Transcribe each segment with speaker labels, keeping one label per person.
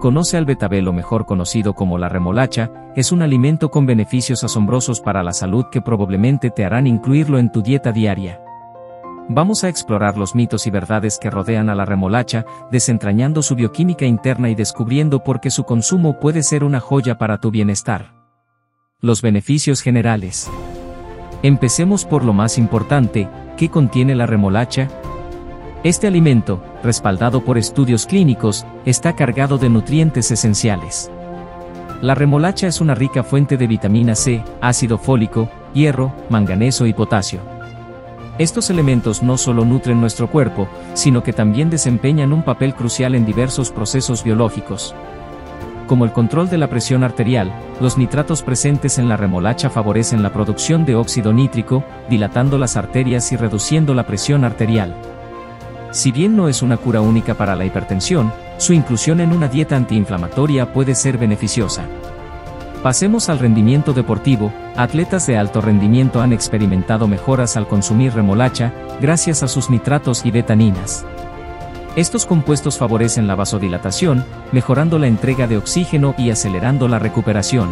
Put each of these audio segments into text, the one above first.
Speaker 1: Conoce al betabel, o mejor conocido como la remolacha. Es un alimento con beneficios asombrosos para la salud que probablemente te harán incluirlo en tu dieta diaria. Vamos a explorar los mitos y verdades que rodean a la remolacha, desentrañando su bioquímica interna y descubriendo por qué su consumo puede ser una joya para tu bienestar. Los beneficios generales. Empecemos por lo más importante: ¿qué contiene la remolacha? Este alimento, respaldado por estudios clínicos, está cargado de nutrientes esenciales. La remolacha es una rica fuente de vitamina C, ácido fólico, hierro, manganeso y potasio. Estos elementos no solo nutren nuestro cuerpo, sino que también desempeñan un papel crucial en diversos procesos biológicos. Como el control de la presión arterial, los nitratos presentes en la remolacha favorecen la producción de óxido nítrico, dilatando las arterias y reduciendo la presión arterial. Si bien no es una cura única para la hipertensión, su inclusión en una dieta antiinflamatoria puede ser beneficiosa. Pasemos al rendimiento deportivo. Atletas de alto rendimiento han experimentado mejoras al consumir remolacha, gracias a sus nitratos y betaninas. Estos compuestos favorecen la vasodilatación, mejorando la entrega de oxígeno y acelerando la recuperación.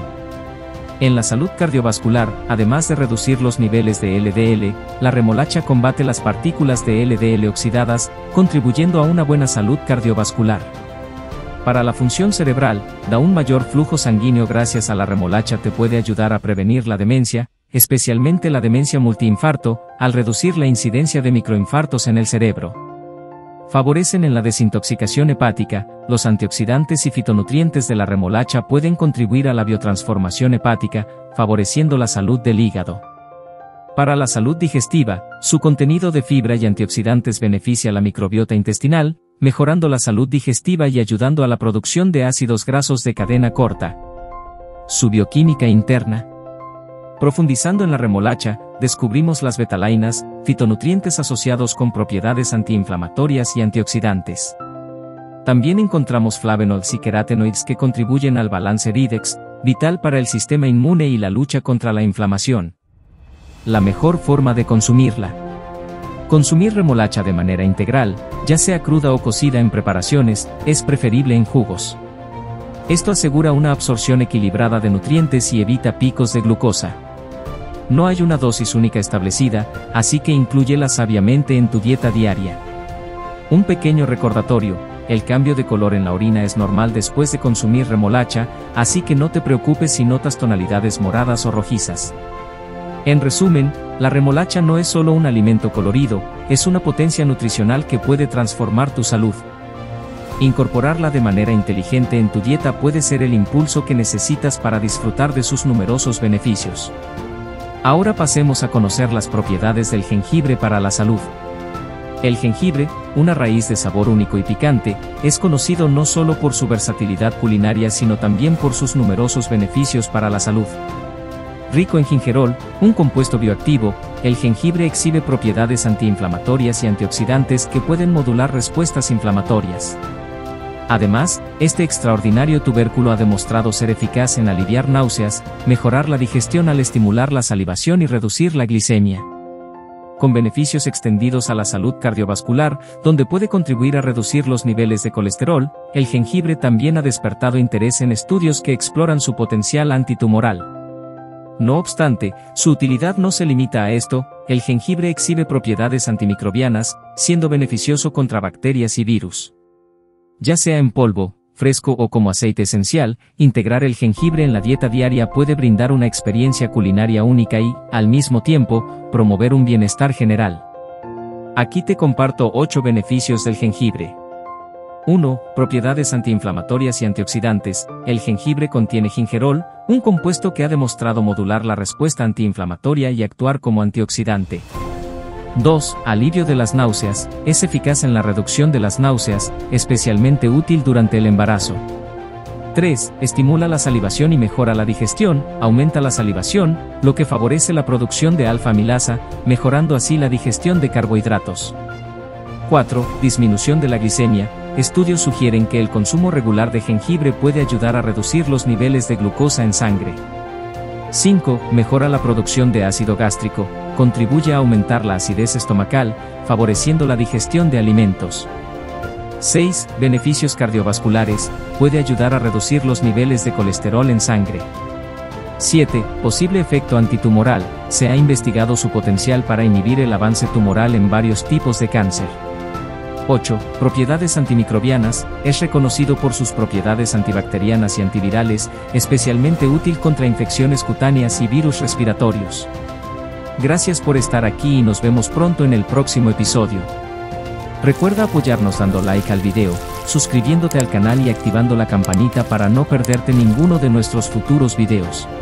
Speaker 1: En la salud cardiovascular, además de reducir los niveles de LDL, la remolacha combate las partículas de LDL oxidadas, contribuyendo a una buena salud cardiovascular. Para la función cerebral, da un mayor flujo sanguíneo. Gracias a la remolacha te puede ayudar a prevenir la demencia, especialmente la demencia multiinfarto, al reducir la incidencia de microinfartos en el cerebro. Favorecen en la desintoxicación hepática. Los antioxidantes y fitonutrientes de la remolacha pueden contribuir a la biotransformación hepática, favoreciendo la salud del hígado. Para la salud digestiva, su contenido de fibra y antioxidantes beneficia la microbiota intestinal, mejorando la salud digestiva y ayudando a la producción de ácidos grasos de cadena corta. Su bioquímica interna. Profundizando en la remolacha, descubrimos las betalainas, fitonutrientes asociados con propiedades antiinflamatorias y antioxidantes. También encontramos flavonoides y carotenoides que contribuyen al balance IDEX, vital para el sistema inmune y la lucha contra la inflamación. La mejor forma de consumirla. Consumir remolacha de manera integral, ya sea cruda o cocida en preparaciones, es preferible en jugos. Esto asegura una absorción equilibrada de nutrientes y evita picos de glucosa. No hay una dosis única establecida, así que inclúyela sabiamente en tu dieta diaria. Un pequeño recordatorio: el cambio de color en la orina es normal después de consumir remolacha, así que no te preocupes si notas tonalidades moradas o rojizas. En resumen, la remolacha no es solo un alimento colorido, es una potencia nutricional que puede transformar tu salud. Incorporarla de manera inteligente en tu dieta puede ser el impulso que necesitas para disfrutar de sus numerosos beneficios. Ahora pasemos a conocer las propiedades del jengibre para la salud. El jengibre, una raíz de sabor único y picante, es conocido no solo por su versatilidad culinaria sino también por sus numerosos beneficios para la salud. Rico en gingerol, un compuesto bioactivo, el jengibre exhibe propiedades antiinflamatorias y antioxidantes que pueden modular respuestas inflamatorias. Además, este extraordinario tubérculo ha demostrado ser eficaz en aliviar náuseas, mejorar la digestión al estimular la salivación y reducir la glicemia. Con beneficios extendidos a la salud cardiovascular, donde puede contribuir a reducir los niveles de colesterol, el jengibre también ha despertado interés en estudios que exploran su potencial antitumoral. No obstante, su utilidad no se limita a esto. El jengibre exhibe propiedades antimicrobianas, siendo beneficioso contra bacterias y virus. Ya sea en polvo, fresco o como aceite esencial, integrar el jengibre en la dieta diaria puede brindar una experiencia culinaria única y, al mismo tiempo, promover un bienestar general. Aquí te comparto 8 beneficios del jengibre. 1. Propiedades antiinflamatorias y antioxidantes. El jengibre contiene gingerol, un compuesto que ha demostrado modular la respuesta antiinflamatoria y actuar como antioxidante. 2. Alivio de las náuseas. Es eficaz en la reducción de las náuseas, especialmente útil durante el embarazo. 3. Estimula la salivación y mejora la digestión. Aumenta la salivación, lo que favorece la producción de alfa-amilasa, mejorando así la digestión de carbohidratos. 4. Disminución de la glicemia. Estudios sugieren que el consumo regular de jengibre puede ayudar a reducir los niveles de glucosa en sangre. 5. Mejora la producción de ácido gástrico. Contribuye a aumentar la acidez estomacal, favoreciendo la digestión de alimentos. 6. Beneficios cardiovasculares, puede ayudar a reducir los niveles de colesterol en sangre. 7. Posible efecto antitumoral, se ha investigado su potencial para inhibir el avance tumoral en varios tipos de cáncer. 8. Propiedades antimicrobianas, es reconocido por sus propiedades antibacterianas y antivirales, especialmente útil contra infecciones cutáneas y virus respiratorios. Gracias por estar aquí y nos vemos pronto en el próximo episodio. Recuerda apoyarnos dando like al video, suscribiéndote al canal y activando la campanita para no perderte ninguno de nuestros futuros videos.